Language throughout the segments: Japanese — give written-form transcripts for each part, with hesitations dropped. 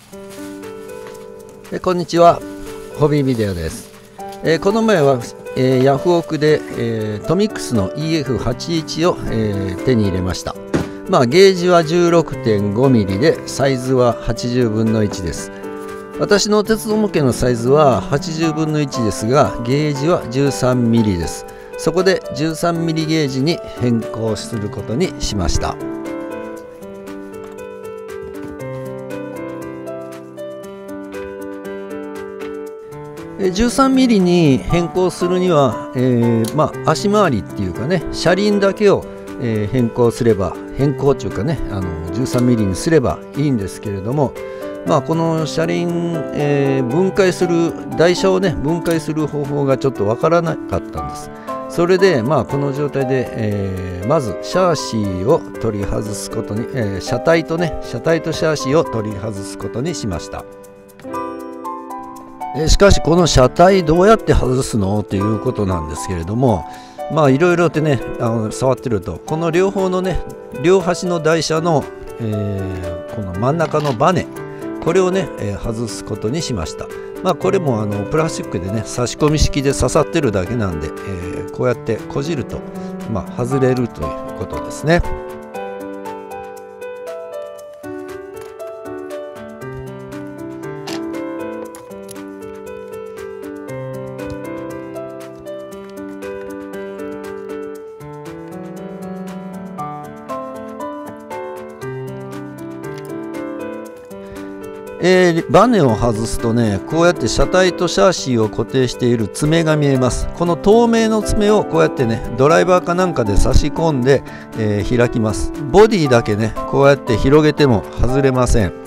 こんにちは、ホビービデオです。この前は、ヤフオクで、トミックスの EF81 を、手に入れました。ゲージは 16.5mm でサイズは80分の1です。私の鉄道模型のサイズは80分の1ですが、ゲージは 13mm です。そこで 13mm ゲージに変更することにしました。13mm に変更するには、足回りっていうかね、車輪だけを、変更というかね、13mm にすればいいんですけれども、この車輪、分解する台車をね分解する方法がちょっとわからなかったんです。それでこの状態で、まずシャーシーを取り外すことに、車体とシャーシーを取り外すことにしました。しかしこの車体どうやって外すのということなんですけれども、いろいろってね触ってると、この両方のね両端の台車の、この真ん中のバネ、これをね、外すことにしました。これもプラスチックでね差し込み式で刺さってるだけなんで、こうやってこじると、外れるということですね。バネを外すとね、こうやって車体とシャーシーを固定している爪が見えます。この透明の爪をこうやってねドライバーかなんかで差し込んで、開きます。ボディだけねこうやって広げても外れません。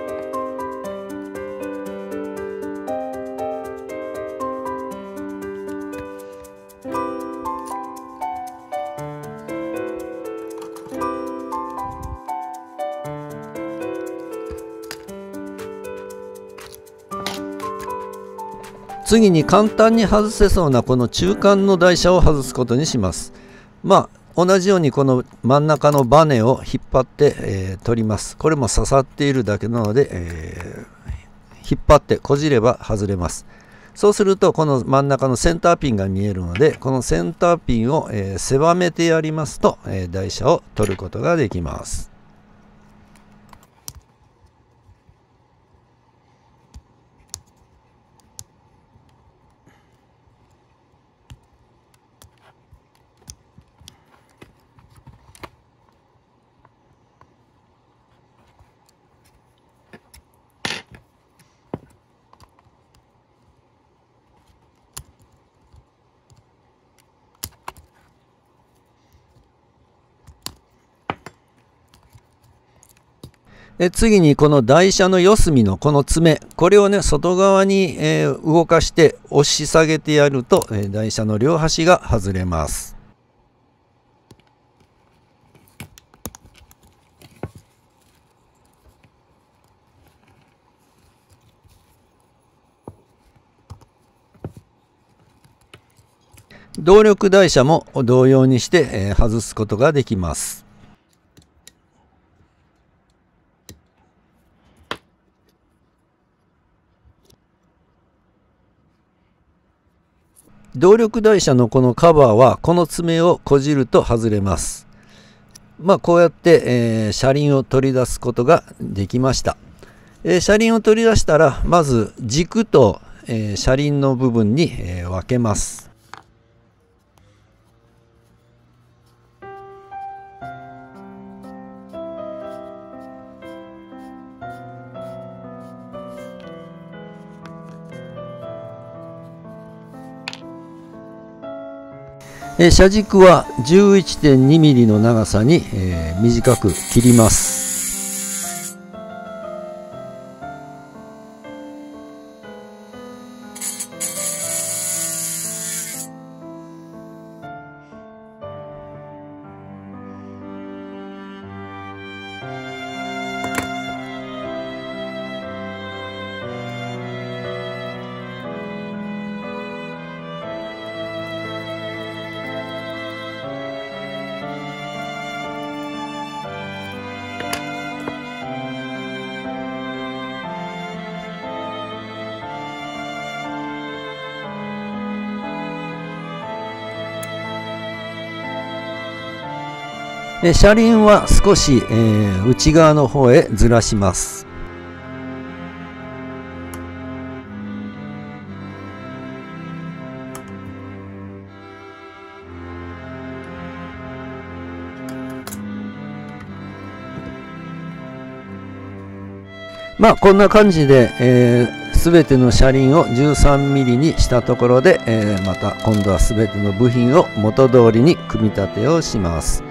次に簡単に外せそうなこの中間の台車を外すことにします。同じようにこの真ん中のバネを引っ張って、取ります。これも刺さっているだけなので、引っ張ってこじれば外れます。そうするとこの真ん中のセンターピンが見えるので、このセンターピンを、狭めてやりますと、台車を取ることができます。次にこの台車の四隅のこの爪、これをね外側に、動かして押し下げてやると、台車の両端が外れます。動力台車も同様にして、外すことができます。動力台車のこのカバーはこの爪をこじると外れます。こうやって、車輪を取り出すことができました。車輪を取り出したらまず軸と、車輪の部分に、分けます。車軸は 11.2mm の長さに、短く切ります。 車輪は少し、内側の方へずらします。まあこんな感じで、全ての車輪を 13mm にしたところで、また今度は全ての部品を元通りに組み立てをします。